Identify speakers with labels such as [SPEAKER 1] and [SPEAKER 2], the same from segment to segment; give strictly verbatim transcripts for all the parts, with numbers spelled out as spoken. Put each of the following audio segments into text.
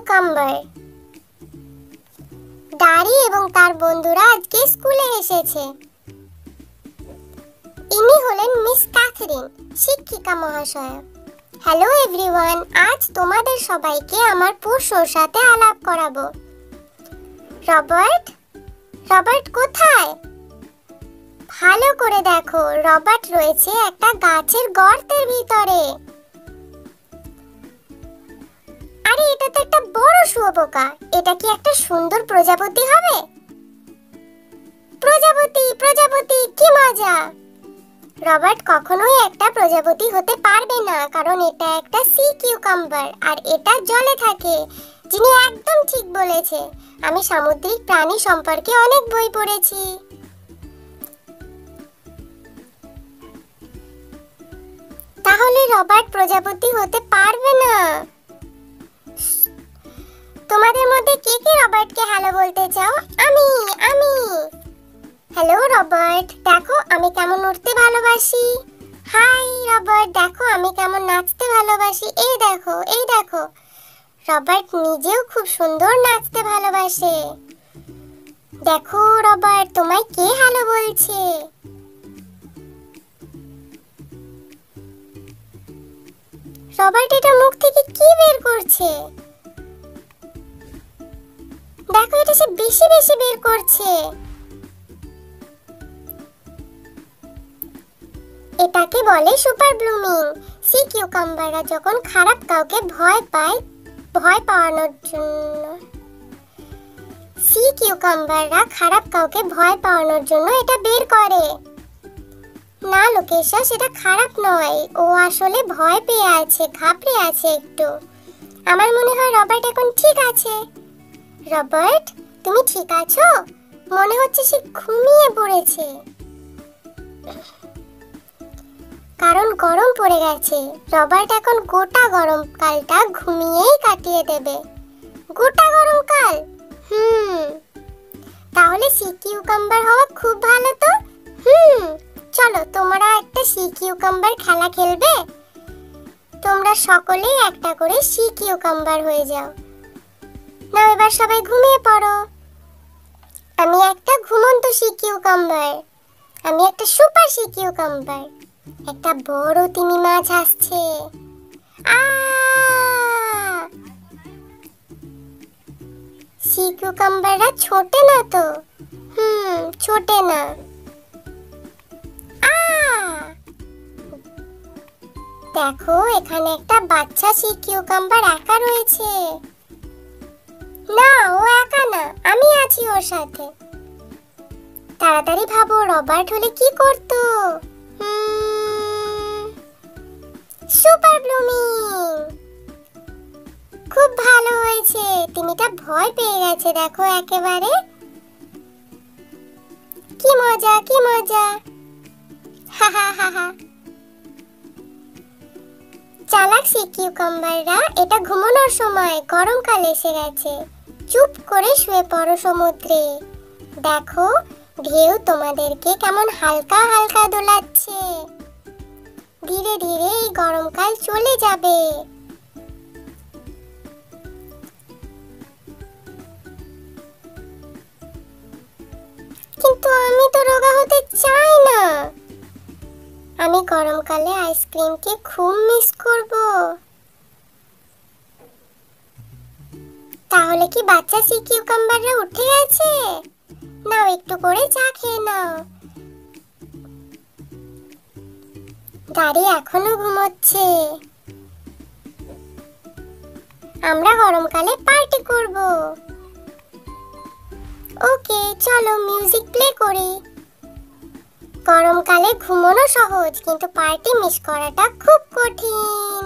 [SPEAKER 1] Cucumber. ডারি এবং তার বন্ধুরা আজকে স্কুলে এসেছে। ইনি হলেন মিস ক্যাথরিন, শিক্ষিকা মহাশয়া। হ্যালো এভরিওয়ান, আজ তোমাদের সবাইকে আমার পোষ্যর সাথে আলাপ করাবো। রবার্ট, রবার্ট কোথায়? ভালো করে দেখো, রবার্ট রয়েছে একটা গাছের গর্তের ভিতরে। আরে এটা তো একটা বড় শুঁয়োপোকা। এটা কি একটা সুন্দর প্রজাপতি হবে? প্রজাপতি, প্রজাপতি, কি মজা! রবার্ট কখনোই একটা প্রজাপতি হতে পারবে না, কারণ এটা একটা সি কিউকাম্বার আর এটা জলে থাকে। যিনি একদম ঠিক বলেছে। আমি সামুদ্রিক প্রাণী সম্পর্কে অনেক বই পড়েছি। তাহলে রবার্ট প্রজাপতি হতে পারবে না। তোমাদের মধ্যে কে কে রবার্টকে হ্যালো বলতে চাও? আমি আমি হ্যালো রবার্ট, দেখো আমি কেমন উঠতে ভালোবাসি। হাই রবার্ট, দেখো আমি কেমন নাচতে ভালোবাসি। এই দেখো, এই দেখো, রবার্ট নিজেও খুব সুন্দর নাচতে ভালোবাসে। দেখো রবার্ট, তোমায় কে হ্যালো বলছে? রবার্ট এটা মুখ থেকে কি বের করছে? দেখো, এটা সে বেশি বেশি বের করছে। এটাকে বলে সুপার ব্লুমিং। সি কিউকাম্বাররা যখন খারাপ কাউকে ভয় পায়, ভয় পাওয়ানোর জন্য সি কিউকাম্বাররা খারাপ কাউকে ভয় পাওয়ানোর জন্য এটা বের করে। না লোকেশা, সেটা খারাপ নয়, ও আসলে ভয় পেয়ে আছে, ঘাবড়ে আছে একটু। আমার মনে হয় রবার্ট এখন ঠিক আছে। রবার্ট, তুমি ঠিক আছো? মনে হচ্ছে সে ঘুমিয়ে পড়েছে, কারণ গরম পড়ে গেছে। রবার্ট এখন গোটা গরমকালটা ঘুমিয়েই কাটিয়ে দেবে। গোটা গরমকাল? হুম, তাহলে সি কিউকাম্বার হওয়া খুব ভালো তো। হুম, চলো তোমরা একটা সি কিউকাম্বার খেলা খেলবে। তোমরা সকলেই একটা করে সি কিউকাম্বার হয়ে যাও। নাও এবার সবাই ঘুমিয়ে পড়ো। আমি একটা ঘুমন্ত সি কিউকাম্বার। আমি একটা সুপার সি কিউকাম্বার। একটা বড় তিমি মাছ আসছে। আ সি কিউকাম্বাররা ছোটে না তো। হুম, ছোটে না। আ দেখো, এখানে একটা বাচ্চা সি কিউকাম্বার একা রয়েছে। না, ও একা না, আমি আছি ওর সাথে। তাড়াতাড়ি ভাবো, রবার্ট হলে কি করতো? Super blooming. খুব ভালো হয়েছে। তিমিটা ভয় পেয়ে গেছে, দেখো একেবারে। কি মজা, কি মজা! হা হা হা হা। চালাক সি কিউকাম্বাররা, এটা ঘুমানোর সময়, গরমকাল এসে গেছে। চুপ করে শুয়ে পড়ো সমুদ্রে। দেখো ঢেউ তোমাদেরকে কেমন হালকা হালকা দোলাচ্ছে। ধীরে ধীরে এই গরমকাল চলে যাবে। কিন্তু আমি তো রোগা হতে চাই না। আমি গরমকালে আইসক্রিমকে খুব মিস করব। তাহলে কি বাচ্চা সি কিউকাম্বাররা উঠে গেছে? নাও একটু করে চা খেয়ে নাও। ডারি এখনো ঘুমোচ্ছে। আমরা গরমকালে পার্টি করব। ওকে, চলো মিউজিক প্লে করি। গরমকালে ঘুমানো সহজ, কিন্তু পার্টি মিস করাটা খুব কঠিন।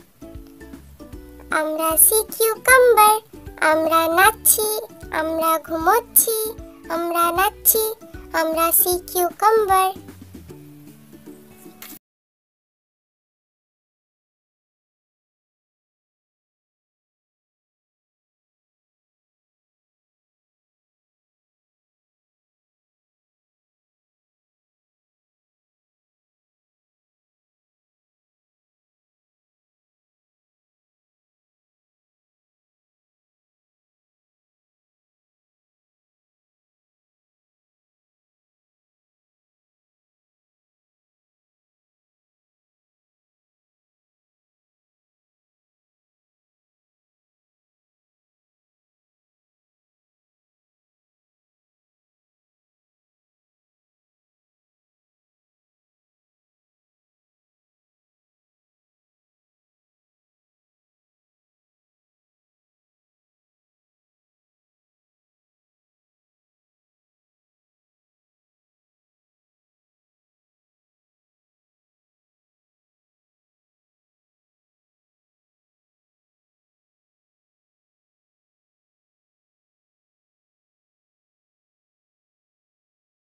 [SPEAKER 1] আমরা সি কিউকাম্বার, আমরা নাচছি, আমরা ঘুমোচ্ছি, আমরা নাচছি, আমরা সি কিউকাম্বার।